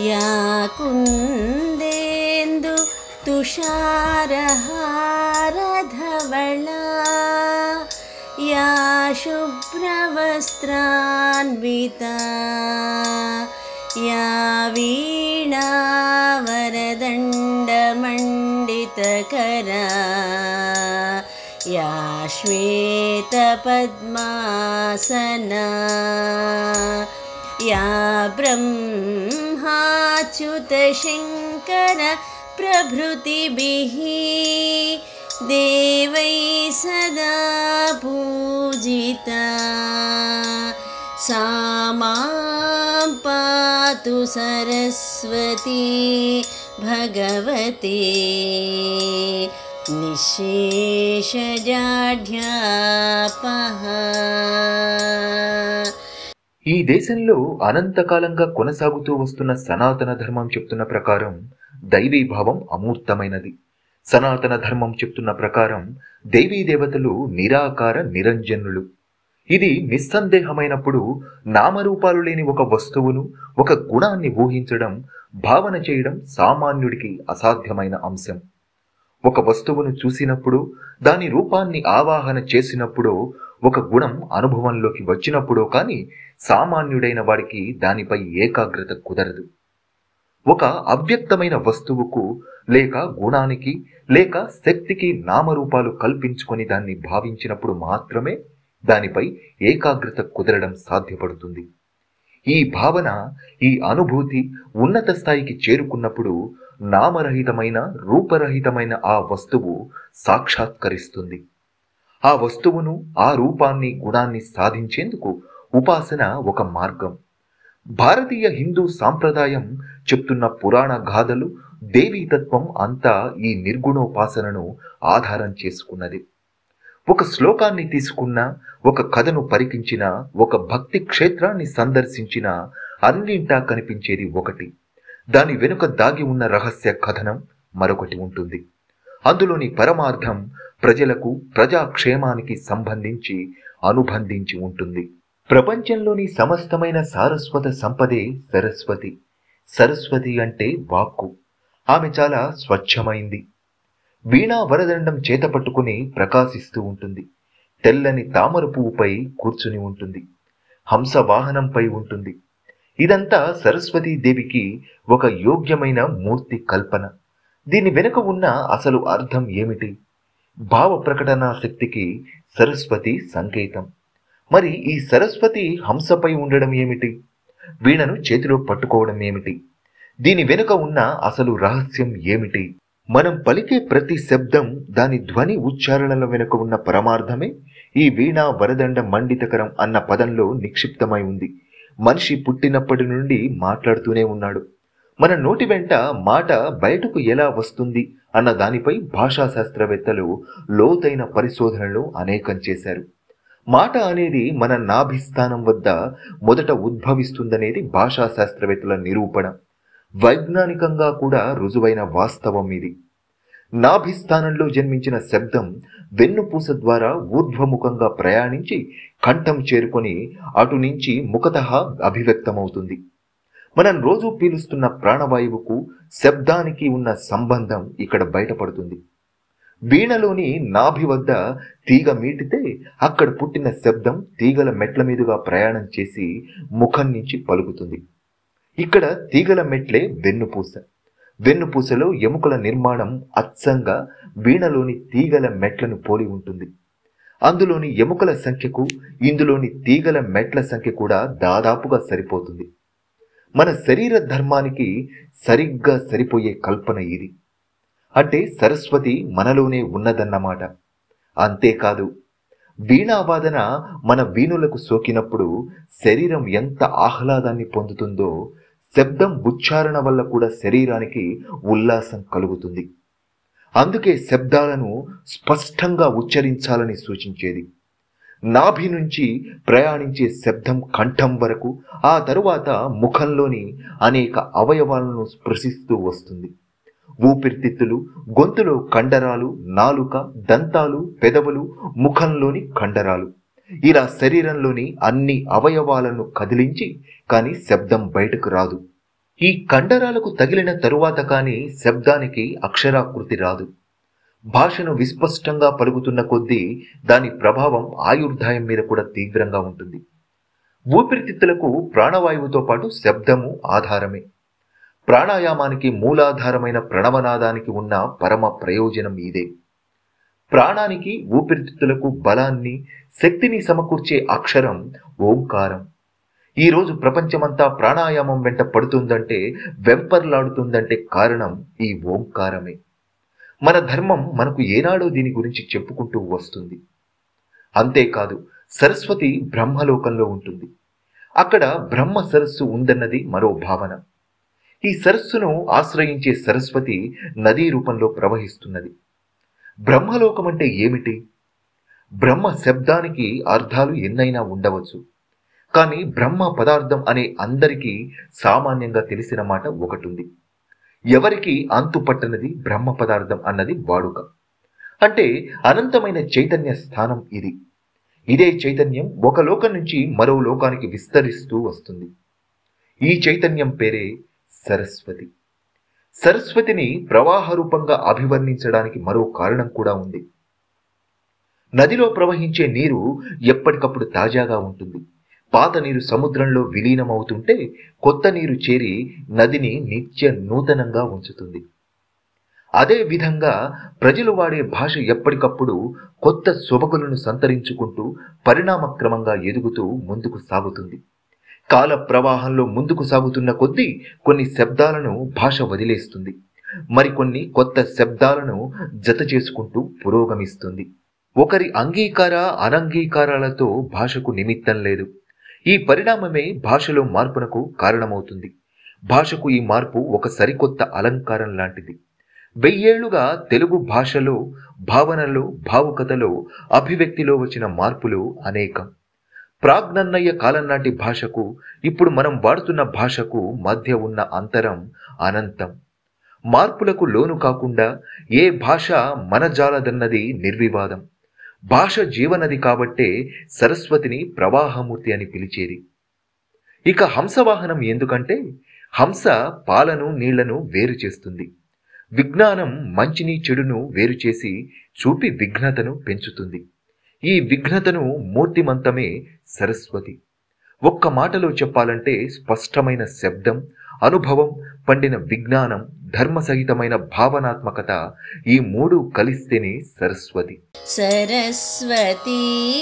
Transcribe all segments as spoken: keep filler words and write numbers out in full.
या कुन्देन्दु तुषारहारधवला या शुभ्रवस्त्रान्विता या वीणावरदण्डमण्डितकरा या श्वेतपद्मासना या ब्रह्माच्युतशङ्कर प्रभृतिभिः देवैः सदा पूजिता सा मां पातु सरस्वती भगवती నిశేషజాఢ్యాపః. ఈ దేశంలో అనంతకాలంగా కొనసాగుతూ వస్తున్న సనాతన ధర్మం చెప్తున్న ప్రకారం దైవీభావం అమూర్తమైనది. సనాతన ధర్మం చెప్తున్న ప్రకారం దేవీ దేవతలు నిరాకార నిరంజనులు. ఇది నిస్సందేహమైనప్పుడు నామరూపాలు లేని ఒక వస్తువును, ఒక గుణాన్ని ఊహించడం, భావన చేయడం సామాన్యుడికి అసాధ్యమైన అంశం. ఒక వస్తువును చూసినప్పుడు, దాని రూపాన్ని ఆవాహన చేసినప్పుడు, ఒక గుణం అనుభవంలోకి వచ్చినప్పుడో కానీ సామాన్యుడైన వాడికి దానిపై ఏకాగ్రత కుదరదు. ఒక అవ్యక్తమైన వస్తువుకు లేక గుణానికి లేక శక్తికి నామరూపాలు కల్పించుకొని దాన్ని భావించినప్పుడు మాత్రమే దానిపై ఏకాగ్రత కుదరడం సాధ్యపడుతుంది. ఈ భావన, ఈ అనుభూతి ఉన్నత స్థాయికి చేరుకున్నప్పుడు నామరహితమైన రూపరహితమైన ఆ వస్తువు సాక్షాత్కరిస్తుంది. ఆ వస్తువును, ఆ రూపాన్ని, గుణాన్ని సాధించేందుకు ఉపాసన ఒక మార్గం. భారతీయ హిందూ సాంప్రదాయం చెప్తున్న పురాణ గాథలు, దేవీతత్వం అంతా ఈ నిర్గుణోపాసనను ఆధారం చేసుకున్నది. ఒక శ్లోకాన్ని తీసుకున్నా, ఒక కథను పరికించిన, ఒక భక్తి క్షేత్రాన్ని సందర్శించిన అన్నింటా కనిపించేది ఒకటి. దాని వెనుక దాగి ఉన్న రహస్య కథనం మరొకటి ఉంటుంది. అందులోని పరమార్థం ప్రజలకు, ప్రజాక్షేమానికి సంబంధించి అనుబంధించి ఉంటుంది. ప్రపంచంలోని సమస్తమైన సారస్వత సంపదే సరస్వతి. సరస్వతి అంటే వాక్కు. ఆమె చాలా స్వచ్ఛమైంది. వీణా వరదండం చేత పట్టుకుని ప్రకాశిస్తూ ఉంటుంది. తెల్లని తామర పువ్వుపై కూర్చుని ఉంటుంది. హంస వాహనంపై ఉంటుంది. ఇదంతా సరస్వతీదేవికి ఒక యోగ్యమైన మూర్తి కల్పన. దీని వెనుక ఉన్న అసలు అర్థం ఏమిటి? భావ ప్రకటనా శక్తికి సరస్వతి సంకేతం. మరి ఈ సరస్వతి హంసపై ఉండడం ఏమిటి? వీణను చేతిలో పట్టుకోవడం ఏమిటి? దీని వెనుక ఉన్న అసలు రహస్యం ఏమిటి? మనం పలికే ప్రతి శబ్దం, దాని ధ్వని ఉచ్చారణల వెనుక ఉన్న పరమార్థమే ఈ వీణా వరదండ మండితకరం అన్న పదంలో నిక్షిప్తమై ఉంది. మనిషి పుట్టినప్పటి నుండి మాట్లాడుతూనే ఉన్నాడు. మన నోటి వెంట మాట బయటకు ఎలా వస్తుంది అన్న దానిపై భాషా శాస్త్రవేత్తలు లోతైన పరిశోధనలు అనేకం చేశారు. మాట అనేది మన నాభిస్థానం వద్ద మొదట ఉద్భవిస్తుందనేది భాషా శాస్త్రవేత్తల నిరూపణ. వైజ్ఞానికంగా కూడా రుజువైన వాస్తవం ఇది. నాభిస్థానంలో జన్మించిన శబ్దం వెన్నుపూస ద్వారా ఊర్ధ్వముఖంగా ప్రయాణించి కంఠం చేరుకొని అటు నుంచి ముఖతః అభివ్యక్తమవుతుంది. మనం రోజు పీలుస్తున్న ప్రాణవాయువుకు శబ్దానికి ఉన్న సంబంధం ఇక్కడ బయటపడుతుంది. వీణలోని నాభి వద్ద తీగ మీటితే అక్కడ పుట్టిన శబ్దం తీగల మెట్ల మీదుగా ప్రయాణం చేసి ముఖం నుంచి పలుకుతుంది. ఇక్కడ తీగల మెట్లే వెన్నుపూస. వెన్నుపూసలో ఎముకల నిర్మాణం అచ్చంగా వీణలోని తీగల మెట్లను పోలి ఉంటుంది. అందులోని ఎముకల సంఖ్యకు ఇందులోని తీగల మెట్ల సంఖ్య కూడా దాదాపుగా సరిపోతుంది. మన శరీర ధర్మానికి సరిగ్గా సరిపోయే కల్పన ఇది. అంటే సరస్వతి మనలోనే ఉన్నదన్నమాట. అంతేకాదు, వీణావాదన మన వీణులకు సోకినప్పుడు శరీరం ఎంత ఆహ్లాదాన్ని పొందుతుందో, శబ్దం ఉచ్చారణ వల్ల కూడా శరీరానికి ఉల్లాసం కలుగుతుంది. అందుకే శబ్దాలను స్పష్టంగా ఉచ్చరించాలని సూచించేది. నాభి నుంచి ప్రయాణించే శబ్దం కంఠం వరకు, ఆ తరువాత ముఖంలోని అనేక అవయవాలను స్పృశిస్తూ వస్తుంది. ఊపిరితిత్తులు, గొంతులో కండరాలు, నాలుక, దంతాలు, పెదవులు, ముఖంలోని కండరాలు, ఇలా శరీరంలోని అన్ని అవయవాలను కదిలించి కానీ శబ్దం బయటకు రాదు. ఈ కండరాలకు తగిలిన తరువాత కాని శబ్దానికి అక్షరాకృతి రాదు. భాషను విస్పష్టంగా పలుకుతున్న కొద్దీ దాని ప్రభావం ఆయుర్దాయం మీద కూడా తీవ్రంగా ఉంటుంది. ఊపిరితిత్తులకు ప్రాణవాయువుతో పాటు శబ్దము ఆధారమే. ప్రాణాయామానికి మూలాధారమైన ప్రణవనాదానికి ఉన్న పరమ ప్రయోజనం ఇదే. ప్రాణానికి ఊపిరితిత్తులకు బలాన్ని, శక్తిని సమకూర్చే అక్షరం ఓంకారం. ఈరోజు ప్రపంచమంతా ప్రాణాయామం వెంట పడుతుందంటే, వెంపర్లాడుతుందంటే కారణం ఈ ఓంకారమే. మన ధర్మం మనకు ఏనాడో దీని గురించి చెప్పుకుంటూ వస్తుంది. అంతేకాదు, సరస్వతి బ్రహ్మలోకంలో ఉంటుంది. అక్కడ బ్రహ్మ సరస్సు ఉందన్నది మరో భావన. ఈ సరస్సును ఆశ్రయించే సరస్వతి నదీ రూపంలో ప్రవహిస్తున్నది. బ్రహ్మలోకం అంటే ఏమిటి? బ్రహ్మ శబ్దానికి అర్థాలు ఎన్నైనా ఉండవచ్చు. కానీ బ్రహ్మ పదార్థం అనే అందరికీ సామాన్యంగా తెలిసిన మాట ఒకటుంది. ఎవరికి అంతు పట్టనది బ్రహ్మ పదార్థం అన్నది వాడుక. అంటే అనంతమైన చైతన్య స్థానం ఇది. ఇదే చైతన్యం ఒక లోకం నుంచి మరో లోకానికి విస్తరిస్తూ వస్తుంది. ఈ చైతన్యం పేరే సరస్వతి. సరస్వతిని ప్రవాహ రూపంగా అభివర్ణించడానికి మరో కారణం కూడా ఉంది. నదిలో ప్రవహించే నీరు ఎప్పటికప్పుడు తాజాగా ఉంటుంది. పాత నీరు సముద్రంలో విలీనమవుతుంటే కొత్త నీరు చేరి నదిని నిత్య నూతనంగా ఉంచుతుంది. అదే విధంగా ప్రజలు వాడే భాష ఎప్పటికప్పుడు కొత్త సొబగులను సంతరించుకుంటూ పరిణామక్రమంగా ఎదుగుతూ ముందుకు సాగుతుంది. కాల ప్రవాహంలో ముందుకు సాగుతున్న కొద్దీ కొన్ని శబ్దాలను భాష వదిలేస్తుంది. మరికొన్ని కొత్త శబ్దాలను జత చేసుకుంటూ పురోగమిస్తుంది. ఒకరి అంగీకార అనంగీకారాలతో భాషకు నిమిత్తం లేదు. ఈ పరిణామమే భాషలో మార్పునకు కారణమవుతుంది. భాషకు ఈ మార్పు ఒక సరికొత్త అలంకారం లాంటిది. వెయ్యేళ్లుగా తెలుగు భాషలో, భావనలో, భావుకతలో, అభివ్యక్తిలో వచ్చిన మార్పులు అనేకం. ప్రాగ్నన్నయ్య కాలం నాటి భాషకు ఇప్పుడు మనం వాడుతున్న భాషకు మధ్య ఉన్న అంతరం అనంతం. మార్పులకు లోను కాకుండా ఏ భాష మన జాలదన్నది నిర్వివాదం. భాష జీవనది కాబట్టే సరస్వతిని ప్రవాహమూర్తి అని పిలిచేది. ఇక హంసవాహనం ఎందుకంటే హంస పాలను నీళ్లను వేరు చేస్తుంది. విజ్ఞానం మంచిని చెడును వేరు చేసి చూపి విఘ్నతను పెంచుతుంది. ఈ విఘ్నతను మూర్తిమంతమే సరస్వతి. ఒక్క మాటలో చెప్పాలంటే స్పష్టమైన శబ్దం, అనుభవం, పండిన విజ్ఞానం, ధర్మసహితమైన భావనాత్మకత, ఈ మూడు కలిస్తేనే సరస్వతి. సరస్వతీ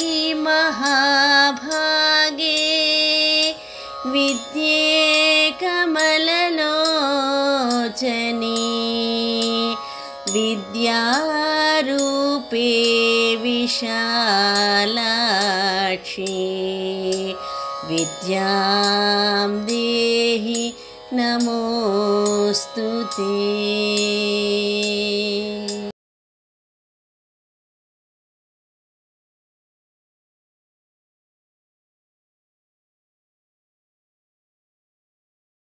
మహాభాగే విద్యే కమలలోచనే విద్యారూపే విశాలాక్షి విద్యాం దేహి నమోస్తుతే.